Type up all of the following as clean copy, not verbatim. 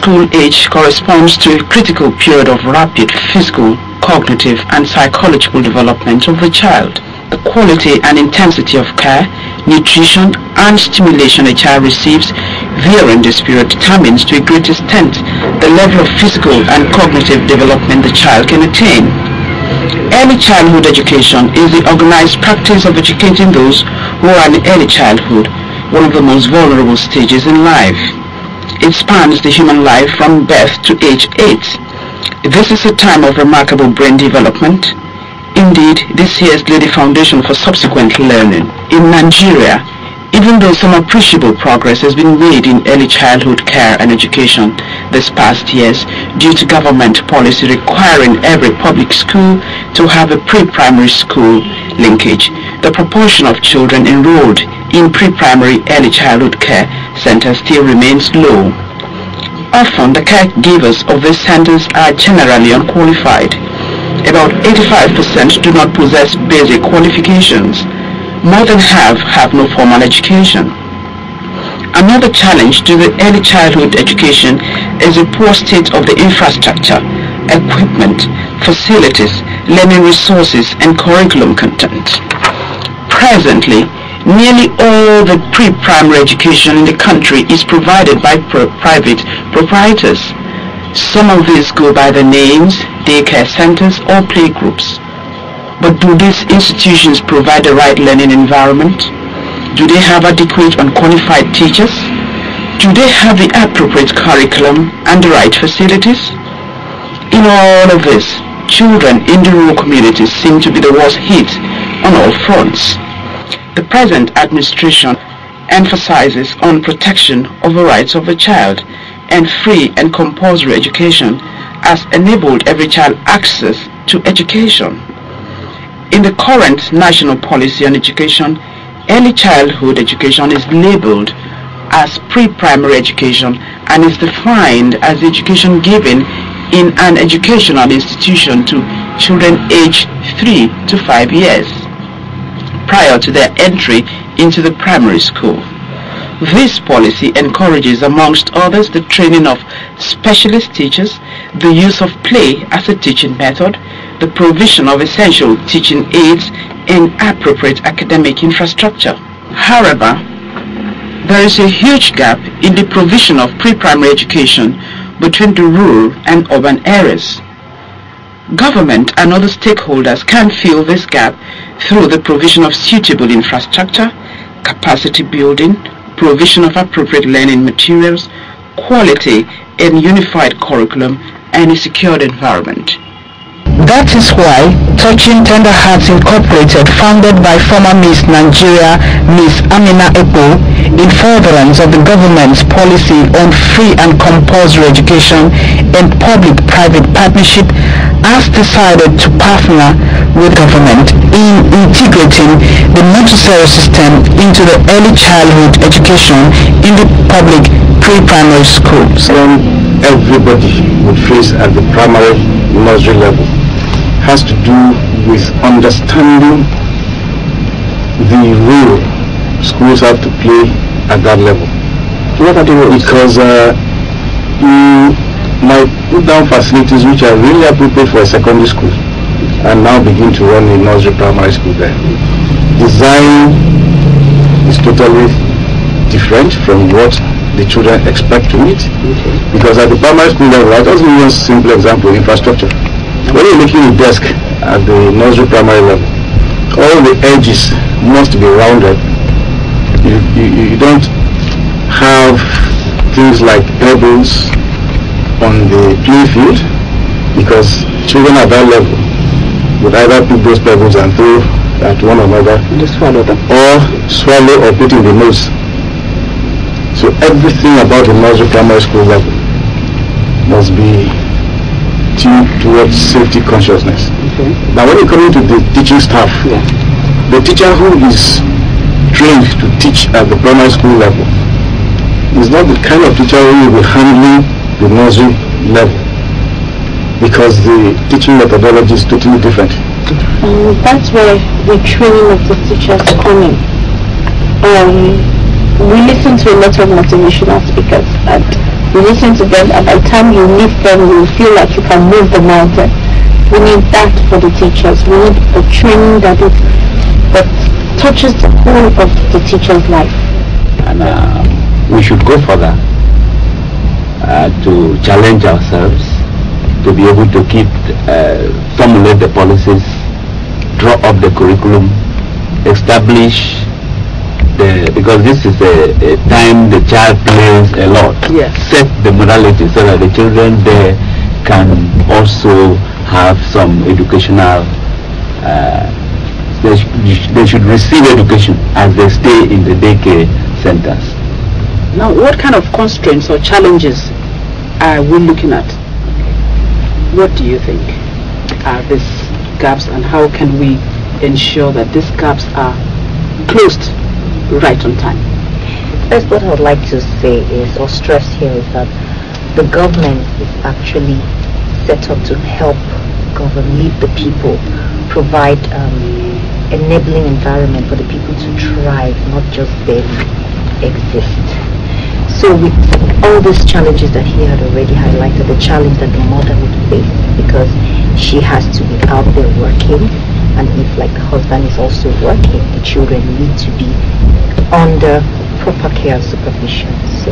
school age corresponds to a critical period of rapid physical, cognitive, and psychological development of the child. The quality and intensity of care, nutrition, and stimulation a child receives during this period determines to a great extent the level of physical and cognitive development the child can attain. Early childhood education is the organized practice of educating those who are in early childhood, one of the most vulnerable stages in life. It spans the human life from birth to age 8. This is a time of remarkable brain development. Indeed, this year has laid the foundation for subsequent learning. In Nigeria, even though some appreciable progress has been made in early childhood care and education this past years due to government policy requiring every public school to have a pre-primary school linkage, the proportion of children enrolled in pre-primary early childhood care centers still remains low. Often, the caregivers of these centers are generally unqualified. About 85% do not possess basic qualifications. More than half have no formal education. Another challenge to the early childhood education is the poor state of the infrastructure, equipment, facilities, learning resources, and curriculum content. Presently, nearly all the pre-primary education in the country is provided by private proprietors. Some of these go by the names daycare centers or playgroups. But do these institutions provide the right learning environment? Do they have adequate and qualified teachers? Do they have the appropriate curriculum and the right facilities? In all of this, children in the rural communities seem to be the worst hit on all fronts. The present administration emphasizes on protection of the rights of the child, and free and compulsory education has enabled every child access to education. In the current national policy on education, early childhood education is labeled as pre-primary education and is defined as education given in an educational institution to children aged 3 to 5 years prior to their entry into the primary school. This policy encourages, amongst others, the training of specialist teachers, the use of play as a teaching method, the provision of essential teaching aids, and appropriate academic infrastructure. However, there is a huge gap in the provision of pre-primary education between the rural and urban areas. Government and other stakeholders can fill this gap through the provision of suitable infrastructure, capacity building, provision of appropriate learning materials, quality and unified curriculum, and a secured environment. That is why Touching Tender Hearts Incorporated, founded by former Miss Nigeria, Miss Amina, in furtherance of the government's policy on free and compulsory education and public-private partnership, has decided to partner with government in integrating the Montessori system into the early childhood education in the public pre-primary schools. Everybody would face at the primary nursery level has to do with understanding the role schools have to play at that level. What are the rules? Because you might put down facilities which are really appropriate for a secondary school and now begin to run a nursery primary school there. Design is totally different from what the children expect to meet. Because at the primary school level, I'll just give you a simple example: infrastructure. When you're making a desk at the nursery primary level, all the edges must be rounded. You don't have things like pebbles on the playing field, because children at that level would either pick those pebbles and throw at one another, or swallow or put in the nose. So everything about the nursery primary school level must be tuned towards safety consciousness. Okay. Now when you come into the teaching staff, the teacher who is trained to teach at the primary school level is not the kind of teacher who will be handling the nursery level, because the teaching methodology is totally different. That's where the training of the teachers come in. We listen to a lot of motivational speakers, and you listen to them, and by the time you leave them, you feel like you can move the mountain. We need that for the teachers. We need a training that touches the whole of the teacher's life. And we should go further to challenge ourselves, to be able to formulate the policies, draw up the curriculum, establish because this is a time the child plays a lot. Yes. Set the morality so that the children there can also have some educational, they should receive education as they stay in the daycare centers. Now, what kind of constraints or challenges are we looking at? What do you think are these gaps, and how can we ensure that these gaps are closed right on time? First, what I would like to say is, or stress here, is that the government is actually set up to help lead the people, provide enabling environment for the people to thrive, not just barely exist. So with all these challenges that he had already highlighted, the challenge that the mother would face, because she has to be out there working, and if like the husband is also working, the children need to be under proper care and supervision. So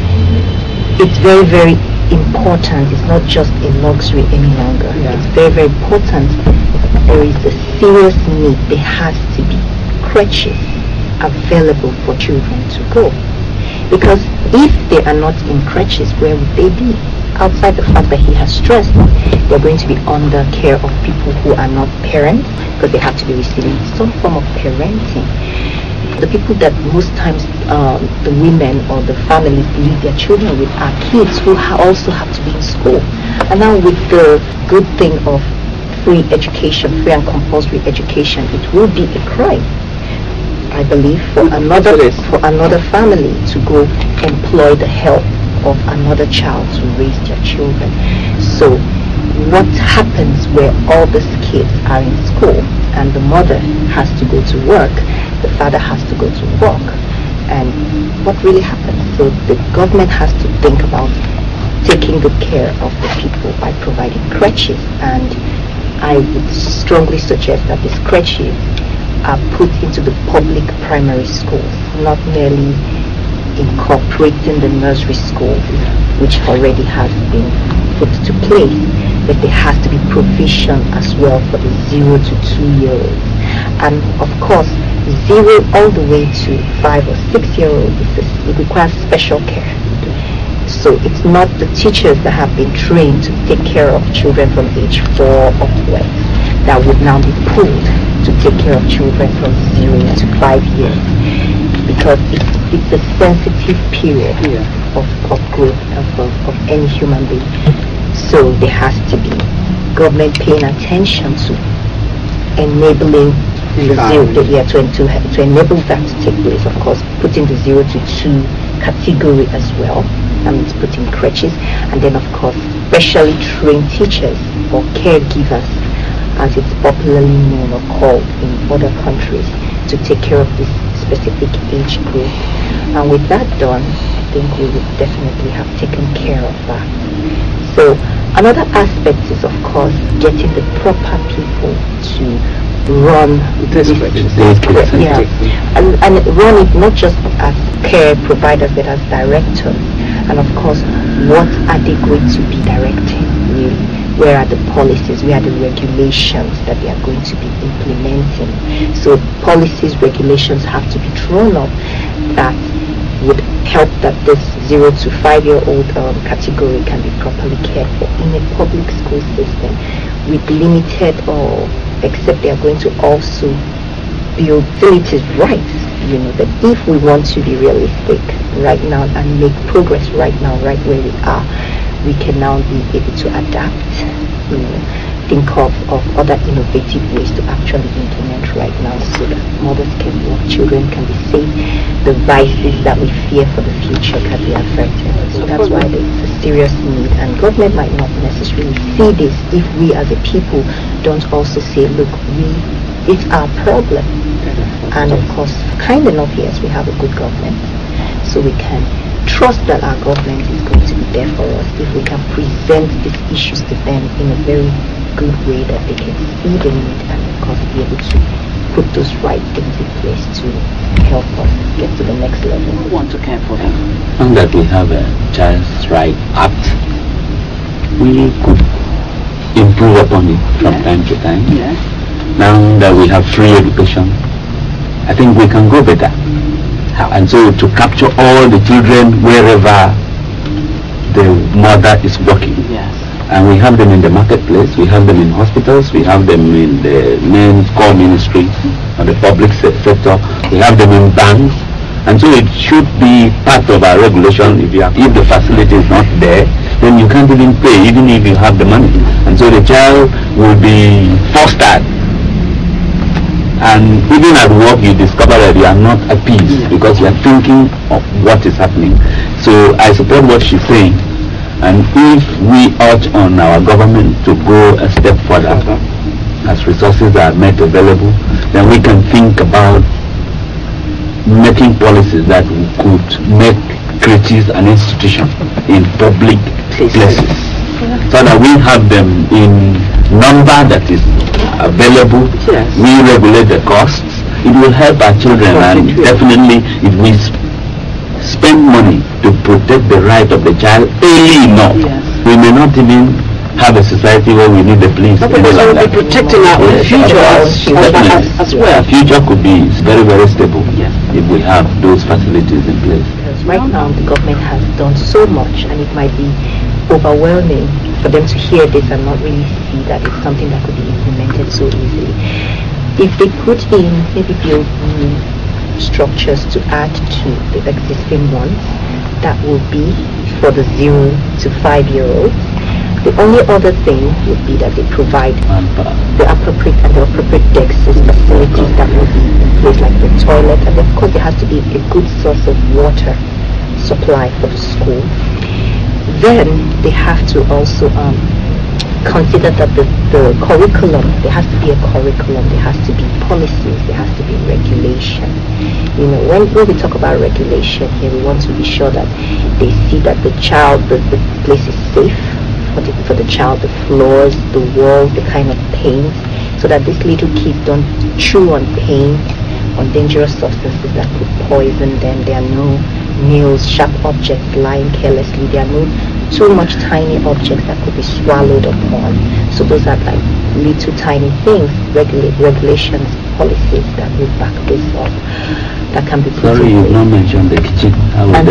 it's very, very important. It's not just a luxury any longer. Yeah. It's very, very important. There is a serious need. There has to be crutches available for children to go. Because if they are not in crutches, where would they be? Outside the fact that he has stressed, they're going to be under care of people who are not parents, because they have to be receiving some form of parenting. The people that most times the women or the families leave their children with are kids who also have to be in school. And now with the good thing of free education, free and compulsory education, it will be a crime, I believe, for another family to go employ the help of another child to raise their children. So what happens where all these kids are in school and the mother has to go to work, the father has to go to work, and what really happens? So the government has to think about taking good care of the people by providing crutches, and I would strongly suggest that these crutches are put into the public primary schools, not merely incorporating the nursery school, which already has been put to place, but there has to be provision as well for the 0 to 2-year-olds. And of course, 0 all the way to 5 or 6-year-olds, it requires special care. So it's not the teachers that have been trained to take care of children from age 4 upwards that would now be pulled to take care of children from 0 to 5 years, because it's a sensitive period of growth of any human being. So there has to be government paying attention to enabling the 0 to enable that to take place. Of course, putting the 0 to 2 category as well, and it's putting crutches, and then of course specially trained teachers or caregivers, as it's popularly known or called in other countries, to take care of this specific age group. And with that done, I think we would definitely have taken care of that. So another aspect is of course getting the proper people to run this, and run it not just as care providers but as directors. And of course, what are they going to be directing really? Where are the policies, where are the regulations that they are going to be implementing? So policies, regulations have to be drawn up that would help that this 0 to 5-year-old category can be properly cared for in a public school system, with limited, or except they are going to also build facilities right. You know, that if we want to be realistic right now and make progress right now, right where we are, we can now be able to adapt, you know, think of other innovative ways to actually implement right now, so that mothers can work, children can be safe, the vices that we fear for the future can be averted. So that's why there's a serious need, and government might not necessarily see this if we as a people don't also say, look, it's our problem. And of course, kind enough, yes, we have a good government, so we can trust that our government is going to be there for us if we can present these issues to them in a very good way that they can see the need and of course be able to put those right things in place to help us get to the next level. We want to care for them. Now that we have a Child's Right Act, we could improve upon it from time to time. Yes. Now that we have free education, I think we can go better. And so to capture all the children wherever the mother is working. Yes. And we have them in the marketplace, we have them in hospitals, we have them in the main core ministry or the public sector, we have them in banks. And so it should be part of our regulation. If the facility is not there, then you can't even pay, even if you have the money. And so the child will be fostered. And even at work, you discover that you are not at peace because you are thinking of what is happening. So I support what she's saying. And if we urge on our government to go a step further, as resources are made available, then we can think about making policies that could make creches an institution in public places, so that we have them in number that is available. Yes. We regulate the costs. It will help our children, and definitely if we spend money to protect the right of the child early enough, we may not even have a society where we need the police. But we will be protecting our own future as well. Our future could be very, very stable if we have those facilities in place. Because right now the government has done so much and it might be overwhelming for them to hear this and not really see that it's something that could be implemented so easily. If they put in, maybe build new structures to add to the existing ones, that will be for the 0 to 5-year-olds. The only other thing would be that they provide the appropriate decks and facilities that will be in place, like the toilet, and of course there has to be a good source of water supply for the school. Then they have to also consider that the curriculum, there has to be a curriculum, there has to be policies, there has to be regulation. You know, when we talk about regulation here, we want to be sure that they see that the place is safe for the child, the floors, the walls, the kind of paint, so that these little kids don't chew on paint, on dangerous substances that could poison them. There are no nails, sharp objects lying carelessly. There are no too much tiny objects that could be swallowed upon. So those are like little tiny things, regulations, policies that will back this up, that can be put Sorry, you've not mentioned the kitchen. And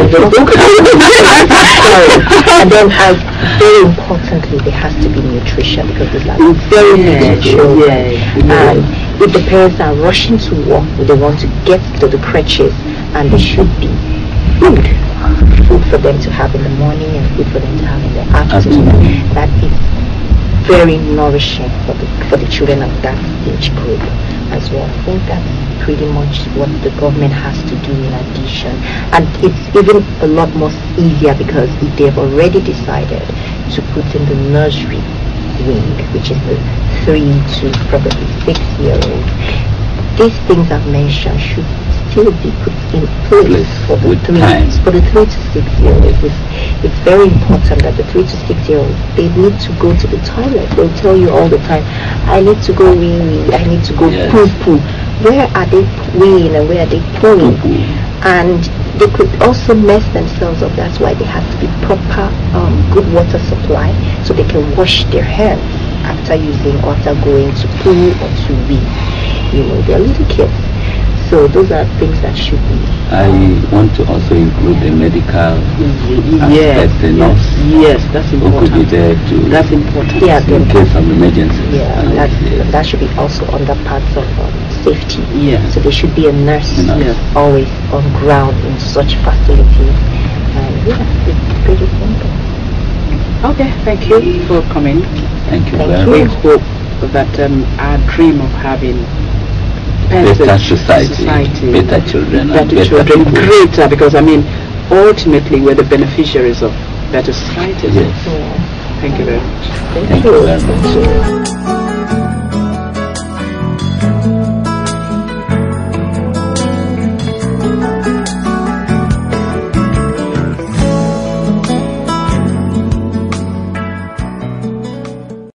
then very importantly, there has to be nutrition, because these are very little children. And if the parents are rushing to work, they want to get to the creches, and there should be food for them to have in the morning and food for them to have in the afternoon. That is very nourishing for the children of that age group as well. I think that's pretty much what the government has to do in addition. And it's even a lot more easier, because if they've already decided to put in the nursery wing, which is the 3 to probably 6-year-old, these things I've mentioned should still be put in place for the 3 to 6-year-olds. It's very important that the 3 to 6-year-olds, they need to go to the toilet. They'll tell you all the time, I need to go wee-wee, I need to go poo-poo. Where are they weeing and where are they pooing? And they could also mess themselves up. That's why there has to be proper good water supply, so they can wash their hands after using or after going to poo or to wee. You know, they're little kids. So those are things that should be. I want to also include the medical aspect, the nurse. Yes, that's important. Who could be there to, that's important. Yeah, in case of emergency. Yeah, that should be also under parts of safety. Yeah. So there should be a nurse always on ground in such facilities. And it's pretty simple. Okay, thank you for coming. Thank you Thank very We much. hope that our dream of having Better society, better children, and better children, people. greater, because I mean, ultimately we're the beneficiaries of better society. Yes. Yeah. Thank you very much. Thank you very much.